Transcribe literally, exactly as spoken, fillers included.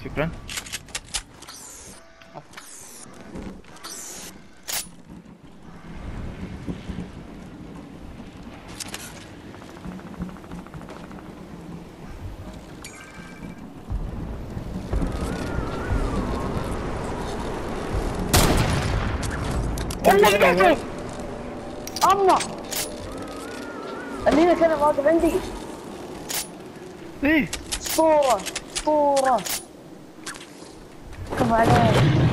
شكرا. يلا اما خلينا كذا واقف عندي. ايه اسطورة اسطورة. كم عليك.